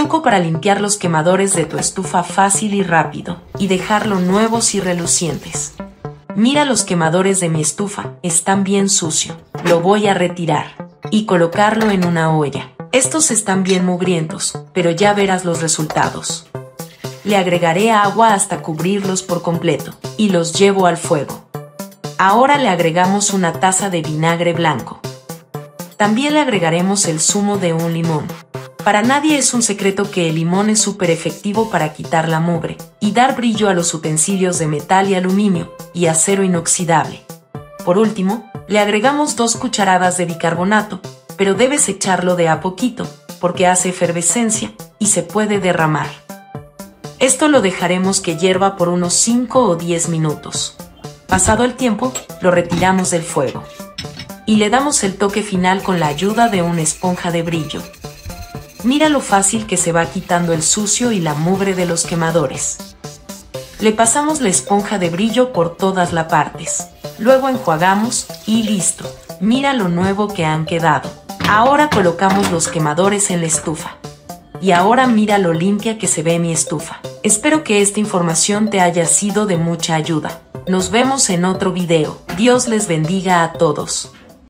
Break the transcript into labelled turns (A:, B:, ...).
A: truco para limpiar los quemadores de tu estufa fácil y rápido, y dejarlo nuevos y relucientes. Mira los quemadores de mi estufa, están bien sucios. Lo voy a retirar y colocarlo en una olla. Estos están bien mugrientos, pero ya verás los resultados. Le agregaré agua hasta cubrirlos por completo, y los llevo al fuego. Ahora le agregamos una taza de vinagre blanco. También le agregaremos el zumo de un limón. Para nadie es un secreto que el limón es súper efectivo para quitar la mugre y dar brillo a los utensilios de metal y aluminio y acero inoxidable. Por último, le agregamos 2 cucharadas de bicarbonato, pero debes echarlo de a poquito porque hace efervescencia y se puede derramar. Esto lo dejaremos que hierva por unos 5 o 10 minutos. Pasado el tiempo, lo retiramos del fuego y le damos el toque final con la ayuda de una esponja de brillo. Mira lo fácil que se va quitando el sucio y la mugre de los quemadores. Le pasamos la esponja de brillo por todas las partes. Luego enjuagamos y listo. Mira lo nuevo que han quedado. Ahora colocamos los quemadores en la estufa. Y ahora mira lo limpia que se ve mi estufa. Espero que esta información te haya sido de mucha ayuda. Nos vemos en otro video. Dios les bendiga a todos.